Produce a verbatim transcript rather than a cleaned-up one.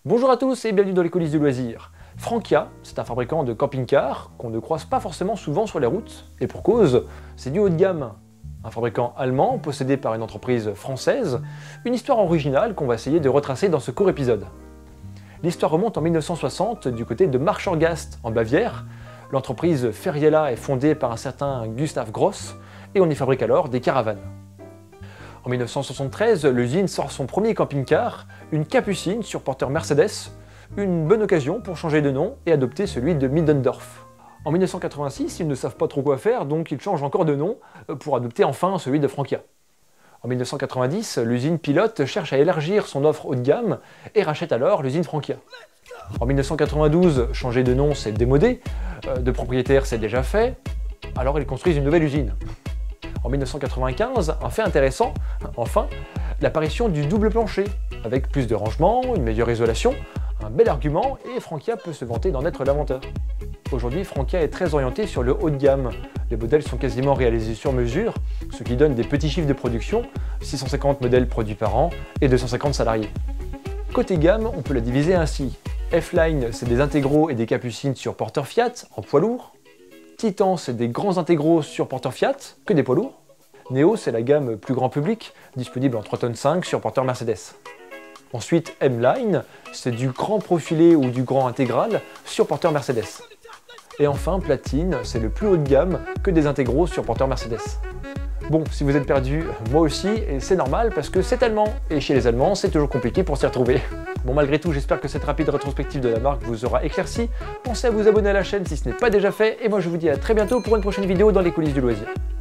Bonjour à tous et bienvenue dans les coulisses du loisir. Frankia, c'est un fabricant de camping-cars qu'on ne croise pas forcément souvent sur les routes, et pour cause, c'est du haut de gamme. Un fabricant allemand possédé par une entreprise française, une histoire originale qu'on va essayer de retracer dans ce court épisode. L'histoire remonte en mille neuf cent soixante du côté de Marchorgast en Bavière. L'entreprise Ferriella est fondée par un certain Gustav Gross et on y fabrique alors des caravanes. En mille neuf cent soixante-treize, l'usine sort son premier camping-car, une Capucine sur porteur Mercedes, une bonne occasion pour changer de nom et adopter celui de Middendorf. En mille neuf cent quatre-vingt-six, ils ne savent pas trop quoi faire, donc ils changent encore de nom pour adopter enfin celui de Frankia. En mille neuf cent quatre-vingt-dix, l'usine Pilote cherche à élargir son offre haut de gamme et rachète alors l'usine Frankia. En mille neuf cent quatre-vingt-douze, changer de nom c'est démodé, de propriétaire c'est déjà fait, alors ils construisent une nouvelle usine. En mille neuf cent quatre-vingt-quinze, un fait intéressant, enfin, l'apparition du double plancher, avec plus de rangement, une meilleure isolation, un bel argument et Frankia peut se vanter d'en être l'inventeur. Aujourd'hui, Frankia est très orienté sur le haut de gamme. Les modèles sont quasiment réalisés sur mesure, ce qui donne des petits chiffres de production, six cent cinquante modèles produits par an et deux cent cinquante salariés. Côté gamme, on peut la diviser ainsi. F-Line, c'est des intégraux et des capucines sur porteur Fiat, en poids lourd. Titan, c'est des grands intégraux sur porteur Fiat, que des poids lourds. Neo, c'est la gamme plus grand public, disponible en trois tonnes cinq sur porteur Mercedes. Ensuite, M-Line, c'est du grand profilé ou du grand intégral sur porteur Mercedes. Et enfin, Platine, c'est le plus haut de gamme que des intégraux sur porteur Mercedes. Bon, si vous êtes perdu, moi aussi, et c'est normal parce que c'est allemand, et chez les Allemands, c'est toujours compliqué pour s'y retrouver. Bon, malgré tout, j'espère que cette rapide rétrospective de la marque vous aura éclairci. Pensez à vous abonner à la chaîne si ce n'est pas déjà fait, et moi je vous dis à très bientôt pour une prochaine vidéo dans les coulisses du loisir.